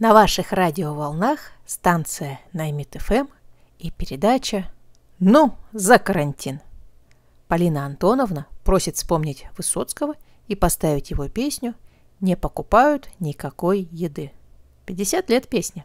На ваших радиоволнах станция Наймит ФМ и передача «Ну, за карантин». Полина Антоновна просит вспомнить Высоцкого и поставить его песню «Не покупают никакой еды». 50 лет песни.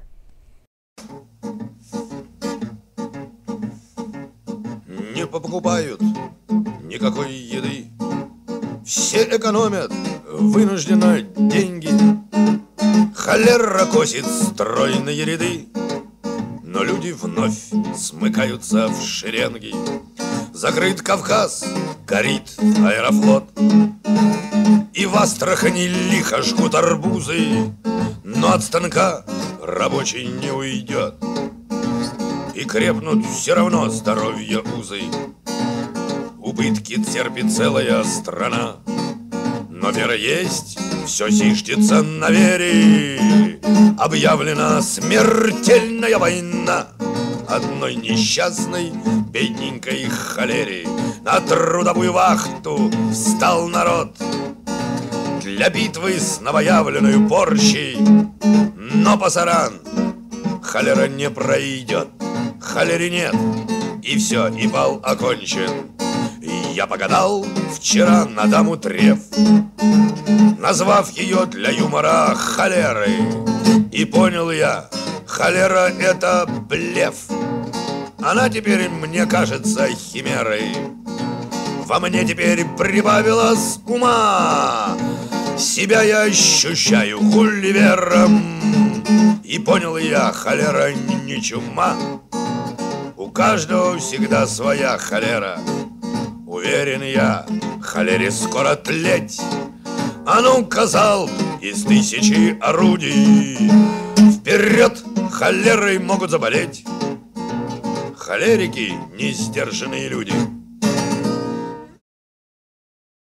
Не покупают никакой еды, все экономят вынужденно деньги. Холера косит стройные ряды, но люди вновь смыкаются в шеренги. Закрыт Кавказ, горит Аэрофлот, и в Астрахани лихо жгут арбузы, но от станка рабочий не уйдет, и крепнут все равно здоровья узы. Убытки терпит целая страна, но вера есть, все зиждется на вере. Объявлена смертельная война одной несчастной бедненькой холере. На трудовую вахту встал народ для битвы с новоявленной порчей, но пасаран холера не пройдет, холере нет, и все, и бал окончен. Я погадал вчера на даму Треф, назвав ее для юмора холерой, и понял я, холера — это блеф. Она теперь мне кажется химерой. Во мне теперь прибавилось ума, себя я ощущаю гулливером. И понял я, холера не чума, у каждого всегда своя холера. Уверен я, холере скоро тлеть. А ну, казал, из 1000 орудий вперед холерой могут заболеть холерики, несдержанные люди.